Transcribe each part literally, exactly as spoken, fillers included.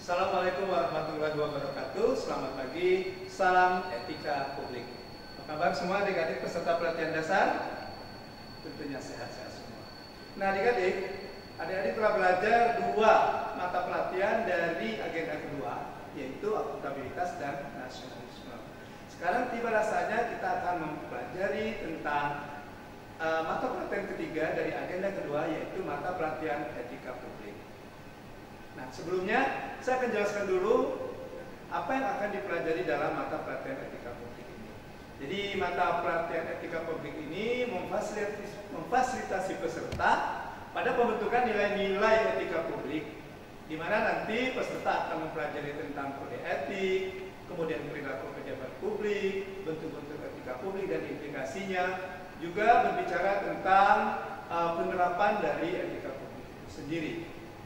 Assalamualaikum warahmatullahi wabarakatuh. Selamat pagi, salam etika publik. Apa kabar semua adik-adik peserta pelatihan dasar? Tentunya sehat-sehat semua. Nah adik-adik, adik-adik telah belajar dua mata pelatihan dari agenda kedua, yaitu akuntabilitas dan nasionalisme. Sekarang tiba saatnya kita akan mempelajari tentang uh, mata pelatihan ketiga dari agenda kedua, yaitu mata pelatihan etika publik. Nah, sebelumnya saya akan jelaskan dulu apa yang akan dipelajari dalam mata pelatihan etika publik ini. Jadi, mata pelatihan etika publik ini memfasilitasi, memfasilitasi peserta pada pembentukan nilai-nilai etika publik, di mana nanti peserta akan mempelajari tentang kode etik, kemudian perilaku pejabat publik, bentuk-bentuk etika publik dan implikasinya, juga berbicara tentang uh, penerapan dari etika publik itu sendiri.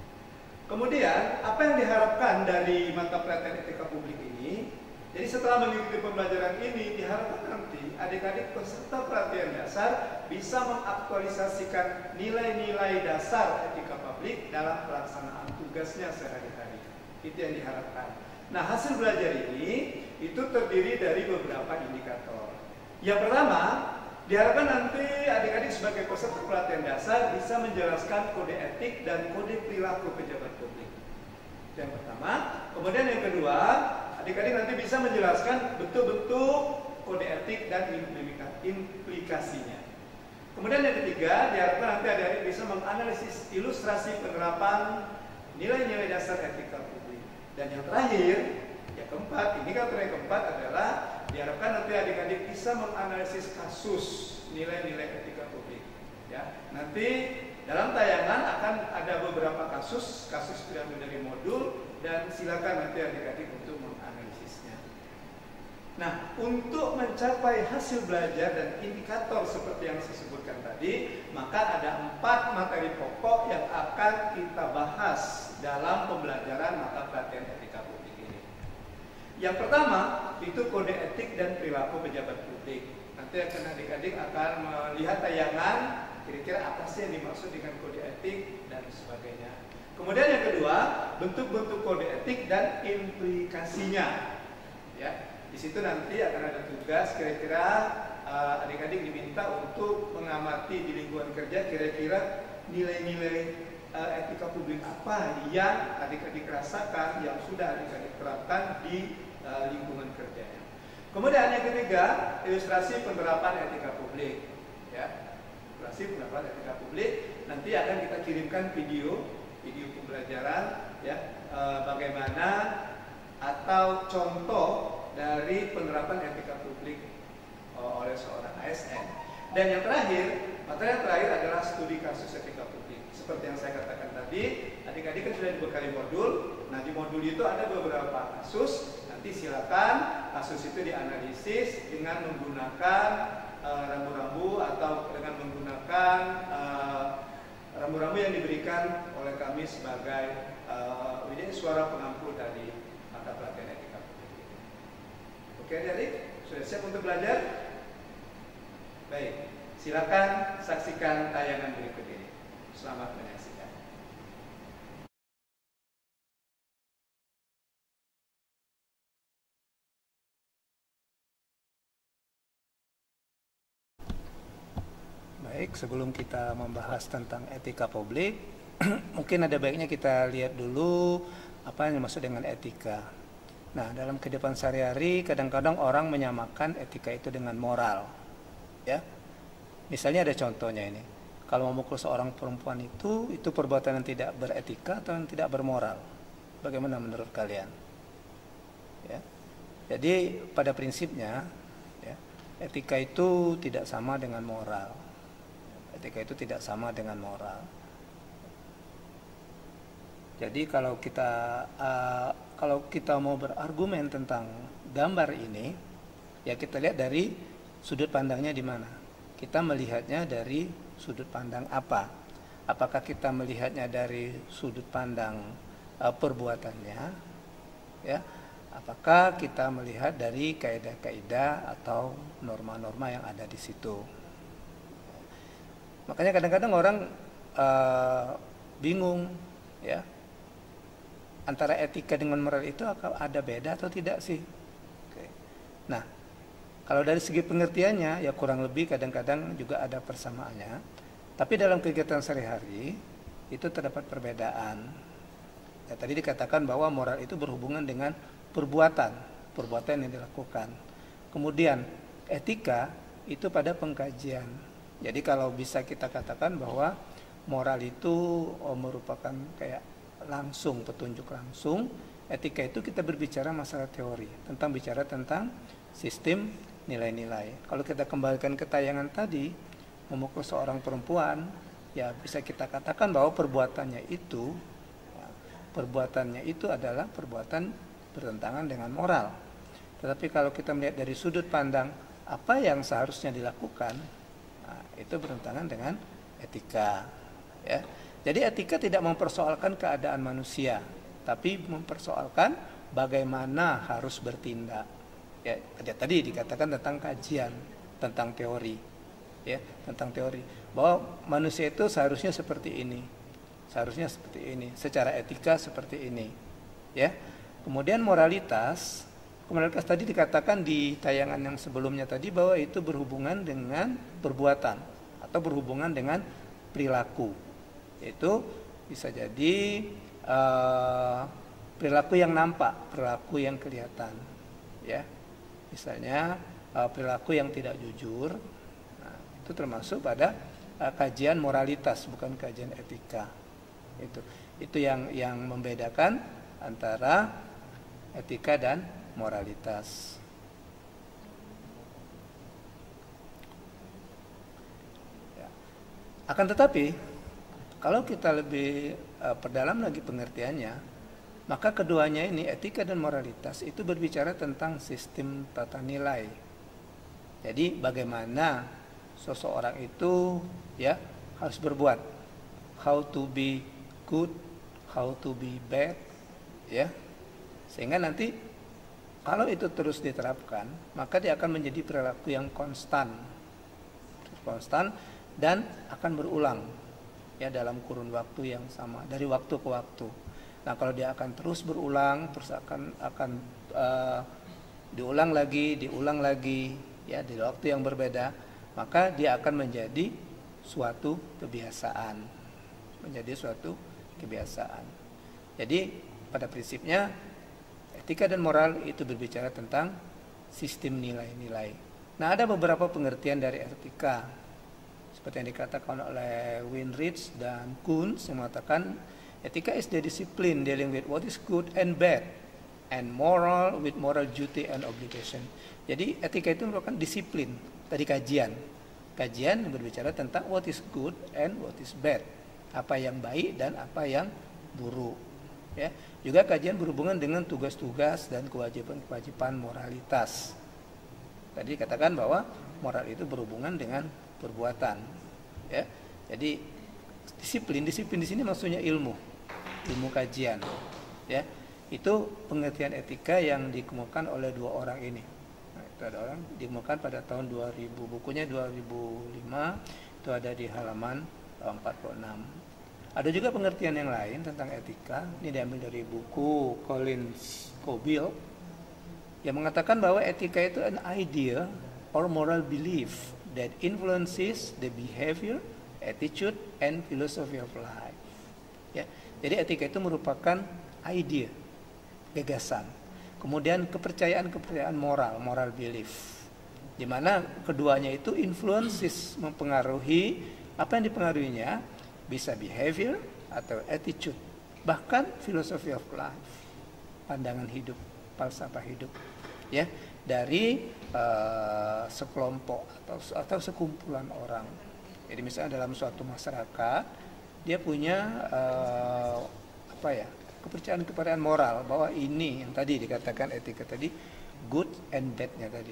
Kemudian, apa yang diharapkan dari mata pelatihan etika publik ini? Jadi setelah mengikuti pembelajaran ini, diharapkan nanti adik-adik peserta pelatihan dasar bisa mengaktualisasikan nilai-nilai dasar etika publik dalam pelaksanaan tugasnya sehari-hari. Itu yang diharapkan. Nah, hasil belajar ini itu terdiri dari beberapa indikator. Yang pertama, diharapkan nanti adik-adik sebagai peserta pelatihan dasar bisa menjelaskan kode etik dan kode perilaku pejabat publik. Yang pertama. Kemudian yang kedua, adik-adik nanti bisa menjelaskan bentuk-bentuk kode etik dan implikasinya. Kemudian yang ketiga, diharapkan nanti adik-adik bisa menganalisis ilustrasi penerapan nilai-nilai dasar etika publik. Dan yang terakhir, yang keempat, indikator yang keempat adalah diharapkan nanti adik-adik bisa menganalisis kasus nilai-nilai etika publik. Ya, nanti dalam tayangan akan ada beberapa kasus, kasus diambil dari modul, dan silakan nanti adik-adik untuk menganalisisnya. Nah, untuk mencapai hasil belajar dan indikator seperti yang saya sebutkan tadi, maka ada empat materi pokok yang akan kita bahas dalam pembelajaran mata pelatihan etika publik ini. Yang pertama, itu kode etik dan perilaku pejabat publik. Nanti akan adik-adik akan melihat tayangan, kira-kira apa sih yang dimaksud dengan kode etik dan sebagainya. Kemudian yang kedua, bentuk-bentuk kode etik dan implikasinya. Ya, di situ nanti akan ada tugas, kira-kira uh, adik-adik diminta untuk mengamati di lingkungan kerja, kira-kira nilai-nilai uh, etika publik apa yang adik-adik rasakan, yang sudah adik-adik terapkan di uh, lingkungan kerjanya. Kemudian yang ketiga, ilustrasi penerapan etika publik. Ya, ilustrasi penerapan etika publik. Nanti akan kita kirimkan video, video pembelajaran, ya, e, bagaimana atau contoh dari penerapan etika publik e, oleh seorang A S N. Dan yang terakhir, materi yang terakhir adalah studi kasus etika publik. Seperti yang saya katakan tadi, adik-adik kan sudah dibekali modul. Nah, di modul itu ada beberapa kasus. Nanti silakan kasus itu dianalisis dengan menggunakan rambu-rambu uh, atau dengan menggunakan rambu-rambu uh, yang diberikan oleh kami sebagai uh, suara pengampu dari mata pelatihan etika publik. Oke adik-adik, sudah siap untuk belajar? Baik, silakan saksikan tayangan berikut ini. Selamat menyaksikan. Baik, sebelum kita membahas tentang etika publik, mungkin ada baiknya kita lihat dulu apa yang dimaksud dengan etika. Nah, dalam kehidupan sehari-hari kadang-kadang orang menyamakan etika itu dengan moral. Ya, misalnya ada contohnya ini. Kalau memukul seorang perempuan itu, itu perbuatan yang tidak beretika atau yang tidak bermoral. Bagaimana menurut kalian? Ya, jadi pada prinsipnya, ya, etika itu tidak sama dengan moral. Etika itu tidak sama dengan moral. Jadi kalau kita uh, kalau kita mau berargumen tentang gambar ini, ya kita lihat dari sudut pandangnya di mana. Kita melihatnya dari sudut pandang apa? Apakah kita melihatnya dari sudut pandang uh, perbuatannya, ya? Apakah kita melihat dari kaidah-kaidah atau norma-norma yang ada di situ? Makanya kadang-kadang orang uh, bingung, ya, antara etika dengan moral itu ada beda atau tidak sih? Oke. Nah, kalau dari segi pengertiannya ya kurang lebih kadang-kadang juga ada persamaannya. Tapi dalam kegiatan sehari-hari itu terdapat perbedaan. Ya, tadi dikatakan bahwa moral itu berhubungan dengan perbuatan, perbuatan yang dilakukan. Kemudian etika itu pada pengkajian. Jadi kalau bisa kita katakan bahwa moral itu oh, merupakan kayak langsung, petunjuk langsung. Etika itu kita berbicara masalah teori, tentang bicara tentang sistem nilai-nilai. Kalau kita kembalikan ke tayangan tadi, memukul seorang perempuan, ya bisa kita katakan bahwa perbuatannya itu, ya, perbuatannya itu adalah perbuatan bertentangan dengan moral. Tetapi kalau kita melihat dari sudut pandang apa yang seharusnya dilakukan, nah, itu bertentangan dengan etika. Ya. Jadi etika tidak mempersoalkan keadaan manusia, tapi mempersoalkan bagaimana harus bertindak. Ya, tadi dikatakan tentang kajian, tentang teori, ya, tentang teori bahwa manusia itu seharusnya seperti ini, seharusnya seperti ini, secara etika seperti ini, ya. Kemudian moralitas, moralitas tadi dikatakan di tayangan yang sebelumnya tadi bahwa itu berhubungan dengan perbuatan atau berhubungan dengan perilaku. Itu bisa jadi uh, perilaku yang nampak, perilaku yang kelihatan, ya. Misalnya uh, perilaku yang tidak jujur, nah, itu termasuk pada uh, kajian moralitas, bukan kajian etika. Itu, itu yang yang membedakan antara etika dan moralitas. Ya. Akan tetapi kalau kita lebih uh, perdalam lagi pengertiannya, maka keduanya ini, etika dan moralitas, itu berbicara tentang sistem tata nilai. Jadi bagaimana seseorang itu ya harus berbuat, how to be good, how to be bad, ya. Sehingga nanti kalau itu terus diterapkan, maka dia akan menjadi perilaku yang konstan, konstan dan akan berulang. Ya, dalam kurun waktu yang sama, dari waktu ke waktu. Nah, kalau dia akan terus berulang, terus akan akan uh, diulang lagi, diulang lagi, ya di waktu yang berbeda, maka dia akan menjadi suatu kebiasaan, menjadi suatu kebiasaan. Jadi pada prinsipnya etika dan moral itu berbicara tentang sistem nilai-nilai. Nah, ada beberapa pengertian dari etika. Seperti yang dikatakan oleh Winrich dan Kuntz yang mengatakan etika is the discipline dealing with what is good and bad and moral with moral duty and obligation. Jadi etika itu merupakan disiplin, tadi kajian. Kajian yang berbicara tentang what is good and what is bad. Apa yang baik dan apa yang buruk. Ya. Juga kajian berhubungan dengan tugas-tugas dan kewajiban-kewajiban moralitas. Tadi dikatakan bahwa moral itu berhubungan dengan perbuatan. Ya, jadi disiplin, disiplin di sini maksudnya ilmu, ilmu kajian. Ya, itu pengertian etika yang dikemukakan oleh dua orang ini. Nah, itu ada orang dikemukakan pada tahun dua ribu, bukunya dua ribu lima, itu ada di halaman empat puluh enam. Ada juga pengertian yang lain tentang etika, ini diambil dari buku Collins Coville, yang mengatakan bahwa etika itu an idea or moral belief that influences the behavior, attitude, and philosophy of life. Ya, jadi etika itu merupakan idea, gagasan. Kemudian kepercayaan-kepercayaan moral, moral belief. Di mana keduanya itu influences, mempengaruhi, apa yang dipengaruhinya bisa behavior atau attitude, bahkan philosophy of life, pandangan hidup, falsafah hidup. Ya, dari uh, sekelompok atau atau sekumpulan orang. Jadi misalnya dalam suatu masyarakat dia punya uh, apa ya, kepercayaan-kepercayaan moral bahwa ini yang tadi dikatakan etika tadi, good and bad-nya tadi.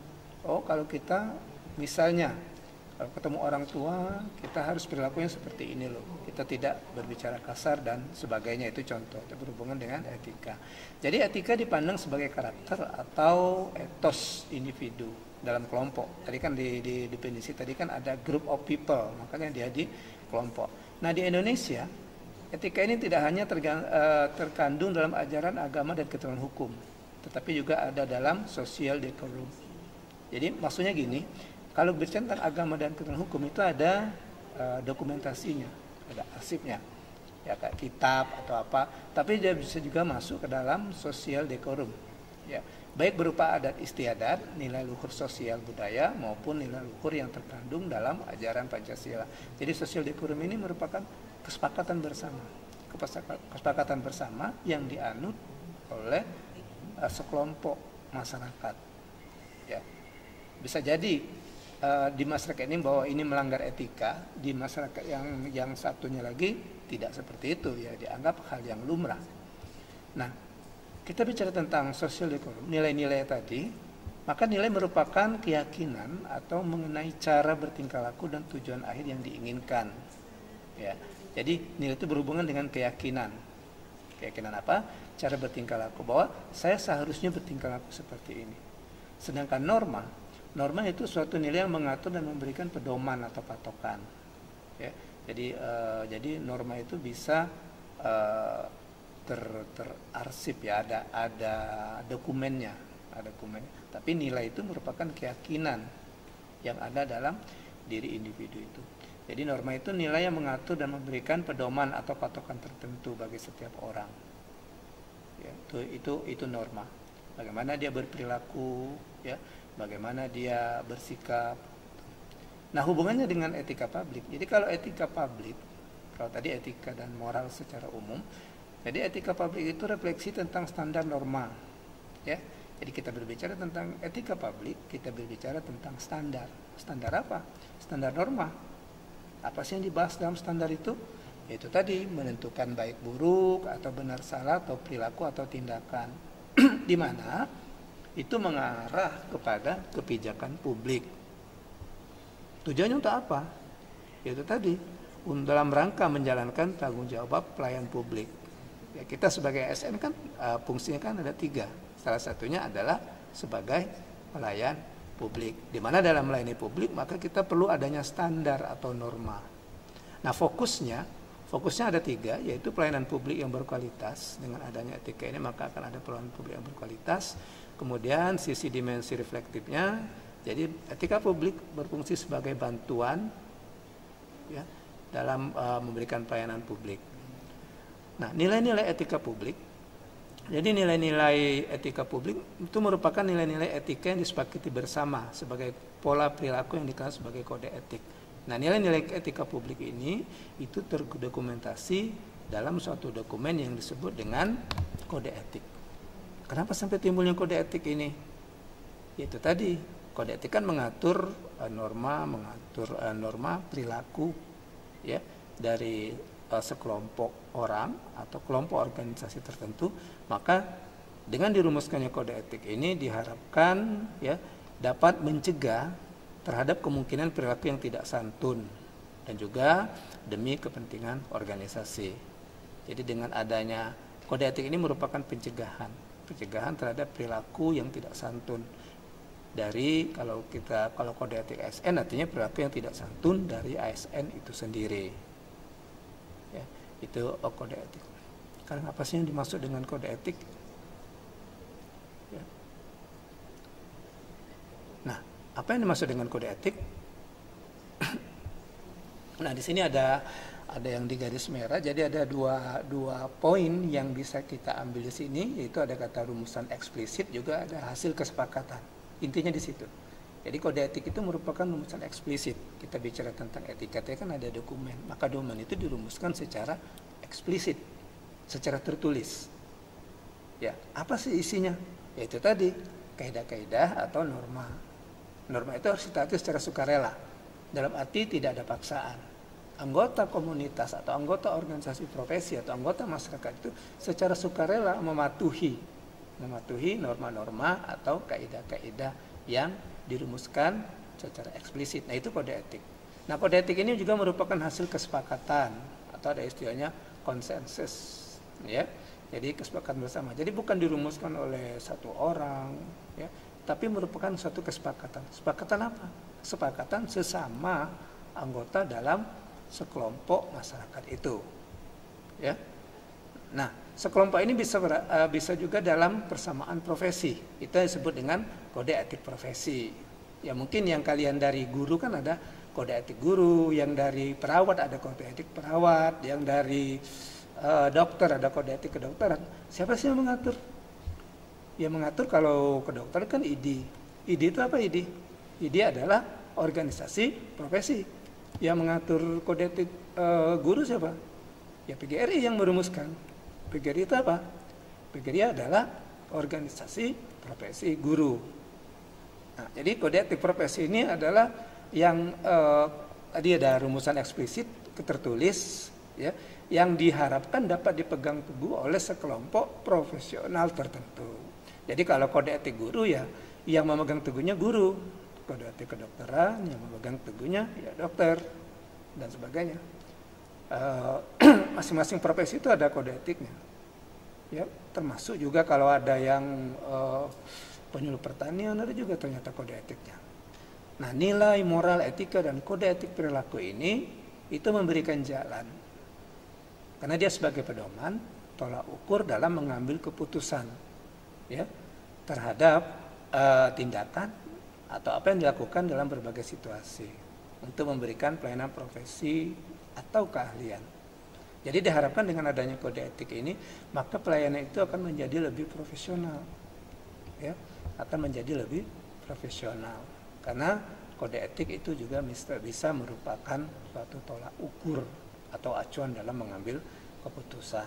Oh, kalau kita misalnya kalau ketemu orang tua, kita harus perilakunya seperti ini loh. Kita tidak berbicara kasar dan sebagainya, itu contoh. Itu berhubungan dengan etika. Jadi etika dipandang sebagai karakter atau etos individu dalam kelompok. Tadi kan di, di definisi tadi kan ada group of people, makanya dia di kelompok. Nah, di Indonesia etika ini tidak hanya terga- eh, terkandung dalam ajaran agama dan keterangan hukum, tetapi juga ada dalam social decorum. Jadi maksudnya gini, kalau bicara tentang agama dan keterangan hukum itu ada eh, dokumentasinya, ada arsipnya, ya kayak kitab atau apa. Tapi dia bisa juga masuk ke dalam social decorum, ya, baik berupa adat istiadat, nilai luhur sosial budaya maupun nilai luhur yang terkandung dalam ajaran Pancasila. Jadi social decorum ini merupakan kesepakatan bersama, kesepakatan bersama yang dianut oleh uh, sekelompok masyarakat. Ya, bisa jadi uh, di masyarakat ini bahwa ini melanggar etika, di masyarakat yang yang satunya lagi tidak seperti itu, ya dianggap hal yang lumrah. Nah, kita bicara tentang social decorum, nilai-nilai tadi, maka nilai merupakan keyakinan atau mengenai cara bertingkah laku dan tujuan akhir yang diinginkan. Ya. Jadi nilai itu berhubungan dengan keyakinan. Keyakinan apa? Cara bertingkah laku, bahwa saya seharusnya bertingkah laku seperti ini. Sedangkan norma, norma itu suatu nilai yang mengatur dan memberikan pedoman atau patokan. Ya. Jadi uh, jadi norma itu bisa uh, ter terarsip, ya, ada ada dokumennya, ada dokumennya. Tapi nilai itu merupakan keyakinan yang ada dalam diri individu itu. Jadi norma itu nilai yang mengatur dan memberikan pedoman atau patokan tertentu bagi setiap orang. Ya, itu itu itu norma. Bagaimana dia berperilaku, ya, bagaimana dia bersikap. Nah, hubungannya dengan etika publik. Jadi kalau etika publik, kalau tadi etika dan moral secara umum, jadi etika publik itu refleksi tentang standar norma. Ya, jadi kita berbicara tentang etika publik, kita berbicara tentang standar. Standar apa? Standar norma. Apa sih yang dibahas dalam standar itu? Yaitu tadi menentukan baik buruk atau benar salah atau perilaku atau tindakan, di mana itu mengarah kepada kebijakan publik. Tujuannya untuk apa? Yaitu tadi dalam rangka menjalankan tanggung jawab pelayan publik. Ya, kita sebagai A S N kan uh, fungsinya kan ada tiga. Salah satunya adalah sebagai pelayan publik. Di mana dalam melayani publik maka kita perlu adanya standar atau norma. Nah, fokusnya, fokusnya ada tiga, yaitu pelayanan publik yang berkualitas. Dengan adanya etika ini maka akan ada pelayanan publik yang berkualitas. Kemudian sisi dimensi reflektifnya, jadi etika publik berfungsi sebagai bantuan, ya, dalam uh, memberikan pelayanan publik. Nah, nilai-nilai etika publik. Jadi nilai-nilai etika publik itu merupakan nilai-nilai etika yang disepakati bersama sebagai pola perilaku yang dikenal sebagai kode etik. Nah, nilai-nilai etika publik ini itu terdokumentasi dalam suatu dokumen yang disebut dengan kode etik. Kenapa sampai timbulnya kode etik ini? Yaitu tadi, kode etik kan mengatur uh, norma, mengatur uh, norma perilaku, ya, dari uh, sekelompok orang atau kelompok organisasi tertentu. Maka dengan dirumuskannya kode etik ini diharapkan, ya, dapat mencegah terhadap kemungkinan perilaku yang tidak santun dan juga demi kepentingan organisasi. Jadi dengan adanya kode etik ini merupakan pencegahan, pencegahan terhadap perilaku yang tidak santun. Dari kalau kita kalau kode etik A S N artinya perilaku yang tidak santun dari A S N itu sendiri. Ya, itu kode etik. Sekarang apa sih yang dimaksud dengan kode etik? Ya. Nah, apa yang dimaksud dengan kode etik? Nah, di sini ada ada yang di garis merah. Jadi ada dua dua poin yang bisa kita ambil di sini, yaitu ada kata rumusan eksplisit, juga ada hasil kesepakatan. Intinya di situ. Jadi kode etik itu merupakan rumusan eksplisit. Kita bicara tentang etika, kan ada dokumen. Maka dokumen itu dirumuskan secara eksplisit, secara tertulis. Ya, apa sih isinya? Yaitu tadi kaidah-kaidah atau norma. Norma itu harus ditaati secara sukarela. Dalam arti tidak ada paksaan. Anggota komunitas atau anggota organisasi profesi atau anggota masyarakat itu secara sukarela mematuhi mematuhi norma-norma atau kaidah-kaidah yang dirumuskan secara eksplisit. Nah, itu kode etik. Nah, kode etik ini juga merupakan hasil kesepakatan atau ada istilahnya konsensus, ya. Jadi kesepakatan bersama. Jadi bukan dirumuskan oleh satu orang, ya, tapi merupakan suatu kesepakatan. Kesepakatan apa? Kesepakatan sesama anggota dalam sekelompok masyarakat itu. Ya. Nah, sekelompok ini bisa ber, uh, bisa juga dalam persamaan profesi. Itu disebut dengan kode etik profesi. Ya mungkin yang kalian dari guru kan ada kode etik guru, yang dari perawat ada kode etik perawat, yang dari uh, dokter ada kode etik kedokteran. Siapa sih yang mengatur? Yang mengatur kalau kedokteran kan I D. I D itu apa I D? I D adalah organisasi profesi. Yang mengatur kode etik uh, guru siapa? Ya P G R I yang merumuskan. P G R I itu apa? P G R I adalah organisasi profesi guru. Nah, jadi kode etik profesi ini adalah yang uh, tadi ada rumusan eksplisit tertulis, ya, yang diharapkan dapat dipegang teguh oleh sekelompok profesional tertentu. Jadi kalau kode etik guru ya, yang memegang teguhnya guru, kode etik kedokteran yang memegang teguhnya ya dokter dan sebagainya. Uh, masing-masing profesi itu ada kode etiknya, ya, termasuk juga kalau ada yang uh, penyuluh pertanian ada juga ternyata kode etiknya. Nah, nilai moral, etika dan kode etik perilaku ini itu memberikan jalan, karena dia sebagai pedoman tolak ukur dalam mengambil keputusan, ya, terhadap uh, tindakan atau apa yang dilakukan dalam berbagai situasi untuk memberikan pelayanan profesi atau keahlian. Jadi diharapkan dengan adanya kode etik ini, maka pelayanan itu akan menjadi lebih profesional, ya, akan menjadi lebih profesional. Karena kode etik itu juga bisa merupakan suatu tolak ukur atau acuan dalam mengambil keputusan.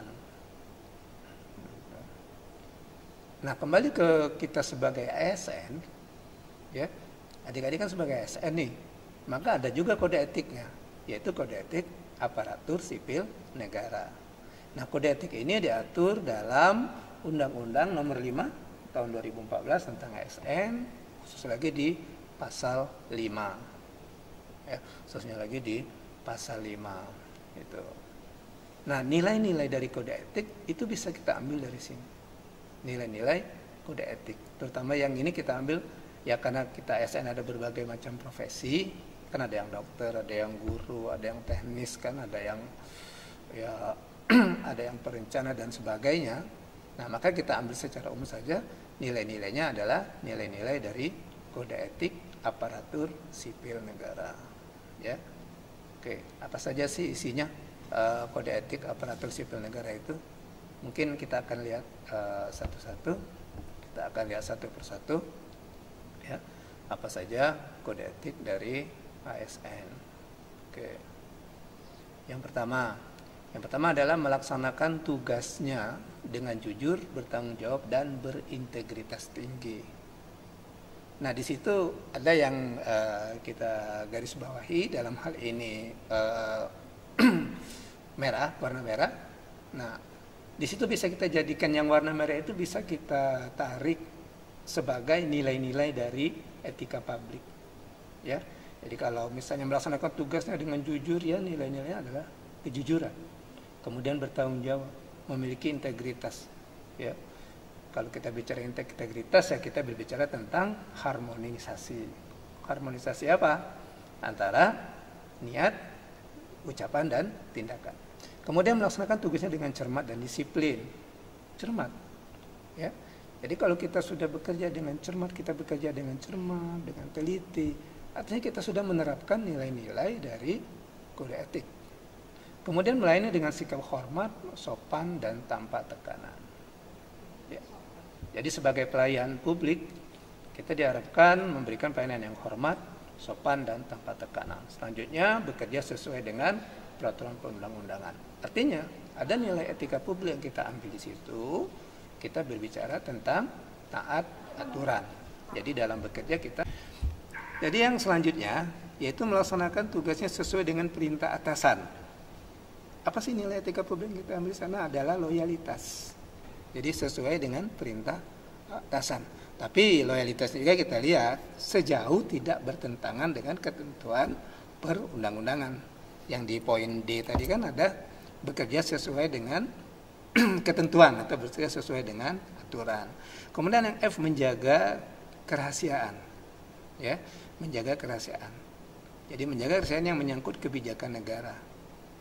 Nah, kembali ke kita sebagai A S N, ya, adik-adik kan sebagai A S N nih, maka ada juga kode etiknya, yaitu kode etik aparatur sipil negara. Nah, kode etik ini diatur dalam Undang-Undang Nomor lima Tahun dua ribu empat belas tentang A S N, khusus lagi di pasal lima. Ya, khususnya lagi di pasal lima itu. Nah, nilai-nilai dari kode etik itu bisa kita ambil dari sini. Nilai-nilai kode etik, terutama yang ini kita ambil ya karena kita A S N ada berbagai macam profesi, kan ada yang dokter, ada yang guru, ada yang teknis, kan ada yang ya ada yang perencana dan sebagainya. Nah, maka kita ambil secara umum saja, nilai-nilainya adalah nilai-nilai dari kode etik aparatur sipil negara, ya. Oke, apa saja sih isinya uh, kode etik aparatur sipil negara itu? Mungkin kita akan lihat uh, satu-satu, kita akan lihat satu persatu, ya, apa saja kode etik dari A S N. Oke. Yang pertama, yang pertama adalah melaksanakan tugasnya dengan jujur, bertanggung jawab dan berintegritas tinggi. Nah, di situ ada yang uh, kita garis bawahi dalam hal ini uh, merah, warna merah. Nah, di situ bisa kita jadikan yang warna merah itu bisa kita tarik sebagai nilai-nilai dari etika publik, ya. Jadi kalau misalnya melaksanakan tugasnya dengan jujur, ya nilai-nilainya adalah kejujuran, kemudian bertanggung jawab, memiliki integritas, ya. Kalau kita bicara integritas, ya kita berbicara tentang harmonisasi. Harmonisasi apa? Antara niat, ucapan dan tindakan. Kemudian melaksanakan tugasnya dengan cermat dan disiplin. Cermat, ya. Jadi kalau kita sudah bekerja dengan cermat, kita bekerja dengan cermat, dengan teliti, artinya kita sudah menerapkan nilai-nilai dari kode etik. Kemudian melayani dengan sikap hormat, sopan, dan tanpa tekanan. Ya. Jadi sebagai pelayan publik, kita diharapkan memberikan pelayanan yang hormat, sopan, dan tanpa tekanan. Selanjutnya, bekerja sesuai dengan peraturan perundang-undangan. Artinya, ada nilai etika publik yang kita ambil di situ. Kita berbicara tentang taat aturan. Jadi dalam bekerja kita. Jadi yang selanjutnya, yaitu melaksanakan tugasnya sesuai dengan perintah atasan. Apa sih nilai etika publik yang kita ambil di sana? Adalah loyalitas. Jadi sesuai dengan perintah atasan. Tapi loyalitasnya juga kita lihat sejauh tidak bertentangan dengan ketentuan perundang-undangan. Yang di poin D tadi kan ada bekerja sesuai dengan ketentuan atau bekerja sesuai dengan aturan. Kemudian yang F, menjaga kerahasiaan, ya, menjaga kerahasiaan. Jadi menjaga kerahasiaan yang menyangkut kebijakan negara.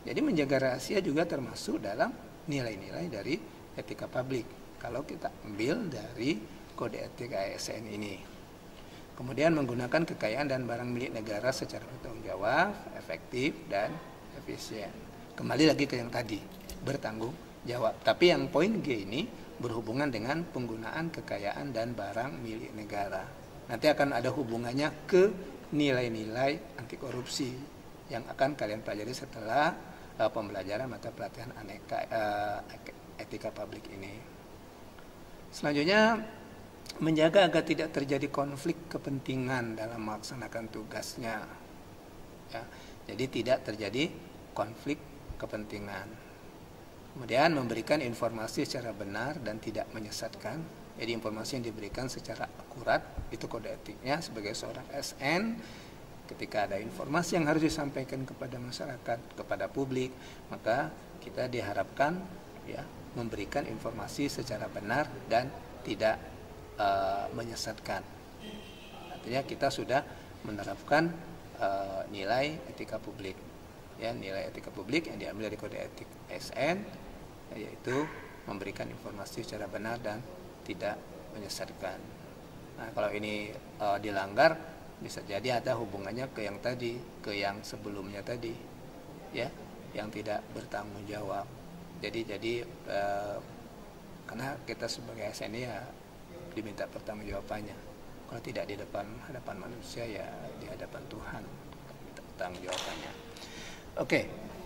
Jadi menjaga rahasia juga termasuk dalam nilai-nilai dari etika publik. Kalau kita ambil dari kode etik A S N ini. Kemudian menggunakan kekayaan dan barang milik negara secara bertanggung jawab, efektif, dan efisien. Kembali lagi ke yang tadi, bertanggung jawab. Tapi yang poin G ini berhubungan dengan penggunaan kekayaan dan barang milik negara. Nanti akan ada hubungannya ke nilai-nilai anti korupsi yang akan kalian pelajari setelah uh, pembelajaran mata pelatihan aneka uh, etika publik ini. Selanjutnya, menjaga agar tidak terjadi konflik kepentingan dalam melaksanakan tugasnya. Ya, jadi tidak terjadi konflik kepentingan. Kemudian memberikan informasi secara benar dan tidak menyesatkan. Jadi informasi yang diberikan secara akurat, itu kode etiknya sebagai seorang S N. Ketika ada informasi yang harus disampaikan kepada masyarakat, kepada publik, maka kita diharapkan ya memberikan informasi secara benar dan tidak uh, menyesatkan. Artinya kita sudah menerapkan uh, nilai etika publik. Ya, nilai etika publik yang diambil dari kode etik S N, yaitu memberikan informasi secara benar dan tidak menyesatkan. Nah, kalau ini uh, dilanggar, bisa jadi ada hubungannya ke yang tadi, ke yang sebelumnya tadi, ya, yang tidak bertanggung jawab. Jadi, jadi uh, karena kita sebagai S N ya diminta pertanggungjawabannya. Kalau tidak di depan hadapan manusia, ya di hadapan Tuhan minta pertanggungjawabannya. Oke.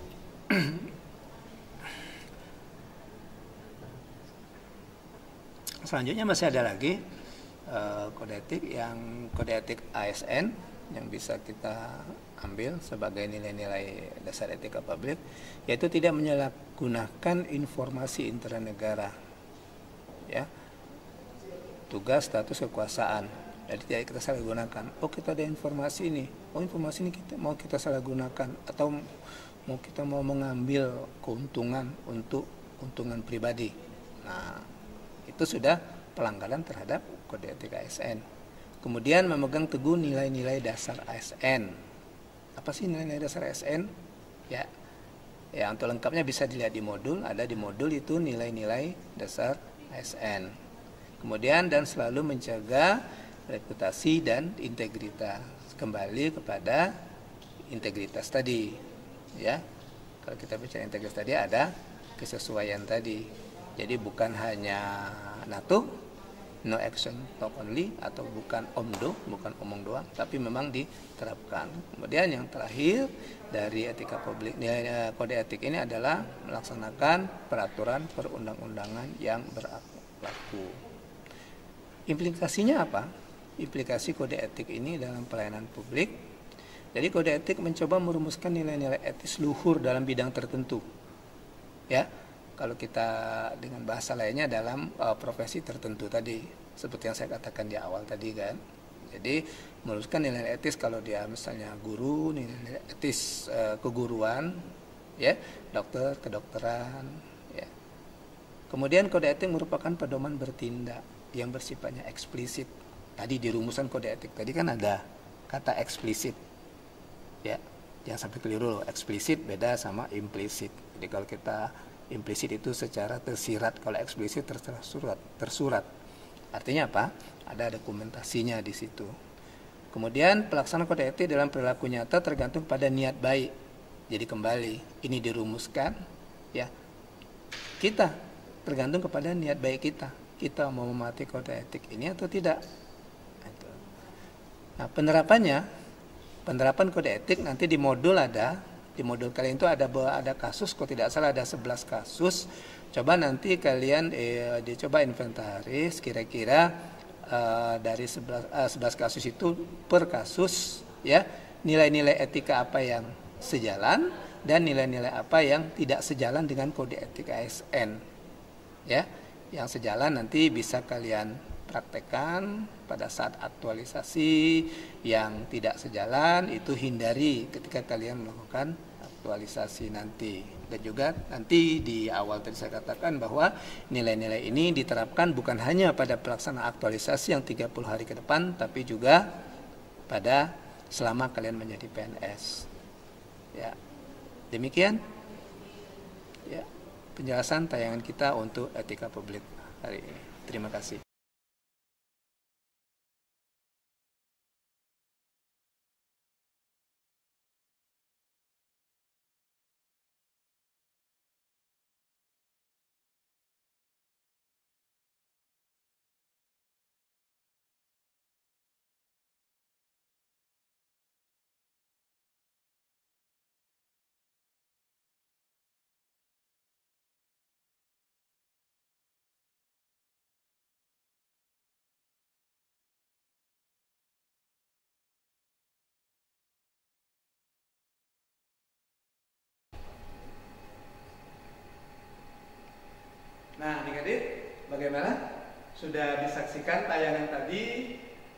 Selanjutnya masih ada lagi uh, kode etik yang kode etik A S N yang bisa kita ambil sebagai nilai-nilai dasar etika publik, yaitu tidak menyalahgunakan informasi intranegara, ya, tugas, status, kekuasaan. Jadi tidak kita salah gunakan. Oh, kita ada informasi ini. Oh, informasi ini kita mau kita salah gunakan atau mau kita mau mengambil keuntungan untuk keuntungan pribadi. Nah, itu sudah pelanggaran terhadap kode etik A S N. Kemudian memegang teguh nilai-nilai dasar A S N. Apa sih nilai-nilai dasar A S N? Ya, ya untuk lengkapnya bisa dilihat di modul. Ada di modul itu nilai-nilai dasar A S N. Kemudian dan selalu menjaga reputasi dan integritas. Kembali kepada integritas tadi, ya. Kalau kita bicara integritas tadi ada kesesuaian tadi. Jadi bukan hanya natu, no action talk only, atau bukan omdo, bukan omong doang, tapi memang diterapkan. Kemudian yang terakhir dari etika publik, kode etik ini adalah melaksanakan peraturan perundang-undangan yang berlaku. Implikasinya apa? Implikasi kode etik ini dalam pelayanan publik. Jadi kode etik mencoba merumuskan nilai-nilai etis luhur dalam bidang tertentu. Ya, kalau kita dengan bahasa lainnya dalam uh, profesi tertentu tadi, seperti yang saya katakan di awal tadi kan. Jadi merumuskan nilai etis kalau dia misalnya guru, nilai etis uh, keguruan, ya, dokter, kedokteran, ya. Kemudian kode etik merupakan pedoman bertindak yang bersifatnya eksplisit. Tadi di rumusan kode etik tadi kan ada kata eksplisit, ya, jangan sampai keliru loh. Eksplisit beda sama implisit. Jadi kalau kita implisit itu secara tersirat, kalau eksplisit tersurat, tersurat. Artinya apa? Ada dokumentasinya di situ. Kemudian pelaksanaan kode etik dalam perilaku nyata tergantung pada niat baik. Jadi kembali ini dirumuskan, ya, kita tergantung kepada niat baik kita. Kita mau mematuhi kode etik ini atau tidak. Nah, penerapannya, penerapan kode etik nanti di modul ada, di modul kalian itu ada ada kasus, kalau tidak salah ada sebelas kasus. Coba nanti kalian eh, dicoba inventaris kira-kira eh, dari sebelas, eh, sebelas kasus itu per kasus, ya, nilai-nilai etika apa yang sejalan dan nilai-nilai apa yang tidak sejalan dengan kode etik A S N. Ya, yang sejalan nanti bisa kalian praktekkan pada saat aktualisasi, yang tidak sejalan itu hindari ketika kalian melakukan aktualisasi nanti. Dan juga nanti di awal tadi saya katakan bahwa nilai-nilai ini diterapkan bukan hanya pada pelaksanaan aktualisasi yang tiga puluh hari ke depan, tapi juga pada selama kalian menjadi P N S. Ya. Demikian penjelasan tayangan kita untuk etika publik hari ini. Terima kasih. Nah, adik-adik, bagaimana? Sudah disaksikan tayangan tadi,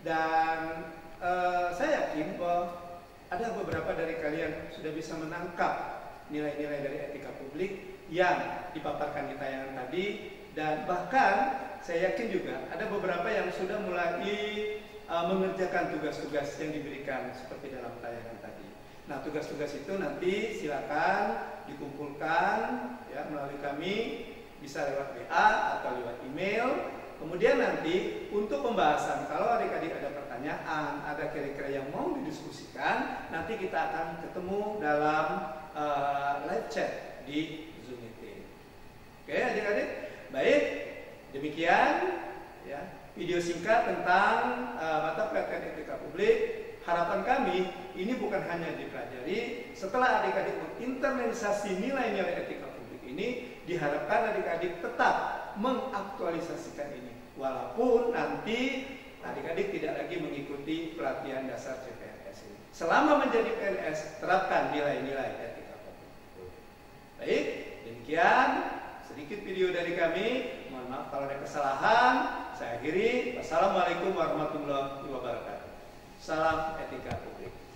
dan eh, saya yakin bahwa ada beberapa dari kalian sudah bisa menangkap nilai-nilai dari etika publik yang dipaparkan di tayangan tadi, dan bahkan saya yakin juga ada beberapa yang sudah mulai uh, mengerjakan tugas-tugas yang diberikan seperti dalam tayangan tadi. Nah, tugas-tugas itu nanti silakan dikumpulkan ya melalui kami, bisa lewat W A atau lewat email. Kemudian nanti untuk pembahasan, kalau adik-adik ada pertanyaan, ada kira-kira yang mau didiskusikan, nanti kita akan ketemu dalam uh, live chat di Zoom meeting. Oke adik-adik, baik, demikian ya video singkat tentang uh, mata pelajaran etika publik. Harapan kami ini bukan hanya dipelajari, setelah adik-adik menginternalisasi nilai-nilai etika publik ini, diharapkan adik-adik tetap mengaktualisasikan ini, walaupun nanti adik-adik tidak lagi mengikuti pelatihan dasar C P N S ini. Selama menjadi P N S, terapkan nilai-nilai etika publik. Baik, demikian sedikit video dari kami. Mohon maaf kalau ada kesalahan. Saya akhiri. Wassalamualaikum warahmatullahi wabarakatuh. Salam etika publik.